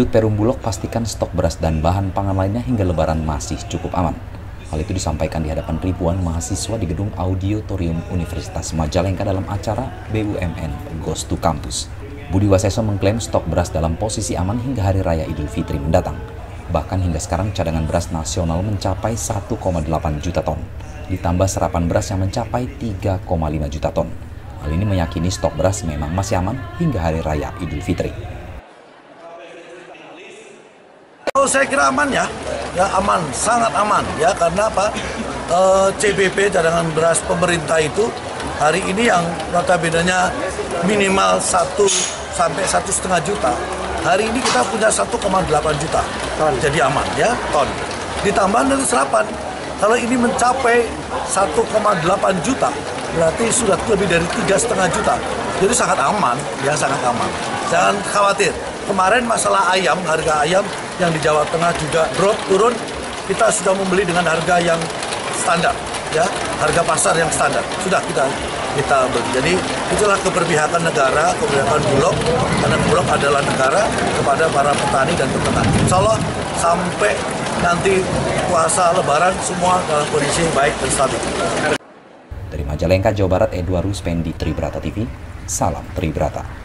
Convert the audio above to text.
Dirut Perum Bulog pastikan stok beras dan bahan pangan lainnya hingga Lebaran masih cukup aman. Hal itu disampaikan di hadapan ribuan mahasiswa di Gedung Auditorium Universitas Majalengka dalam acara BUMN Goes to Campus. Budi Waseso mengklaim stok beras dalam posisi aman hingga Hari Raya Idul Fitri mendatang. Bahkan hingga sekarang cadangan beras nasional mencapai 1,8 juta ton, ditambah serapan beras yang mencapai 3,5 juta ton. Hal ini meyakini stok beras memang masih aman hingga Hari Raya Idul Fitri. Saya kira aman ya aman, sangat aman ya, karena apa? CBP cadangan beras pemerintah itu hari ini yang notabene-nya minimal 1 sampai 1,5 juta. Hari ini kita punya 1,8 juta ton. Jadi aman ya, ton. Ditambah dari serapan. Kalau ini mencapai 1,8 juta, berarti sudah lebih dari 3,5 juta. Jadi sangat aman ya, sangat aman. Jangan khawatir. Kemarin masalah ayam, harga ayam yang di Jawa Tengah juga drop turun, kita sudah membeli dengan harga yang standar, ya, harga pasar yang standar sudah kita beli. Jadi itulah keberpihakan negara, keberpihakan Bulog, karena Bulog adalah negara kepada para petani dan peternak. Insya Allah sampai nanti puasa Lebaran semua dalam kondisi baik dan stabil. Dari Majalengka, Jawa Barat, Edward Ruspendi, Tribrata TV, salam Tribrata.